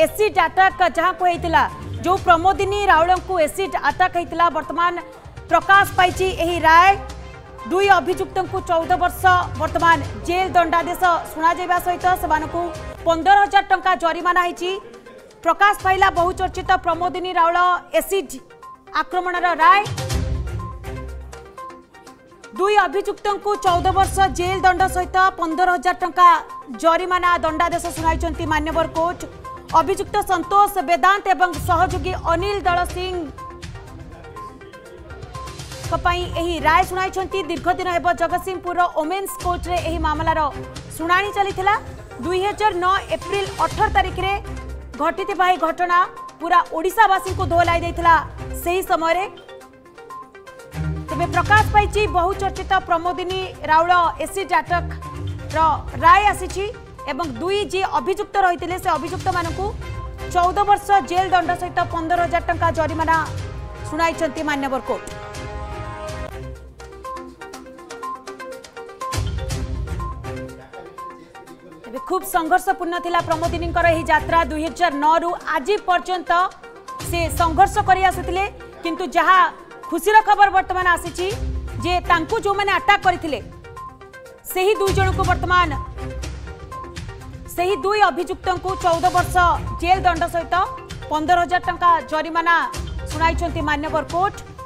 Acid attack जहां को होइतिला जो प्रमोदिनी राउल को एसिड अटैक होइतिला वर्तमान प्रकाश पाई एही राय दुई अभियुक्त को 14 वर्ष वर्तमान जेल दंडादेश शुणा जाइबा सहित सेमानकु 15,000 टंका जरिमाना होइछि। प्रकाश पाइला बहुचर्चित प्रमोदिनी राउल एसिड आक्रमणर राय दुई अभियुक्त को 14 वर्ष जेल दंड सहित 15,000 टंका जरिमाना दंडादेश शुणाई मान्यवर कोर्ट। अभियुक्त संतोष वेदांत एवं सहयोगी अनिल दल सिंह एही राय शुणाई। दीर्घ दिन हेब जगतसिंहपुर ओमेन्स कोर्ट रे एही मामलार शुणाणी चलीथिला। 2009 एप्रिल 18 तारिख रे घटिथिबा एही घटना पूरा ओडिशावासी को दोहलाई दैथिला। सही समय रे तेबे प्रकाश पाई बहुचर्चित प्रमोदिनी राउल एसिड अटैक राय आसी एवं दुई जी अभियुक्त रही से अभियुक्त मानकु 14 वर्ष जेल दंड सहित 15,000 टंका जरिमाना शुणाई मान्यवर कोर्ट। खूब संघर्षपूर्ण थिला प्रमोदिनी यही यात्रा 2009 रु आज पर्यंत से संघर्ष करि आसुथिले किंतु जहा खुशीर खबर वर्तमान आसी जे तांकु जो माने अटैक करथिले सही दुई जन को वर्तमान सही दुई अभियुक्त को 14 वर्ष जेल दंड सहित 15,000 टंका जरिमाना शुणाई मान्यवर कोर्ट।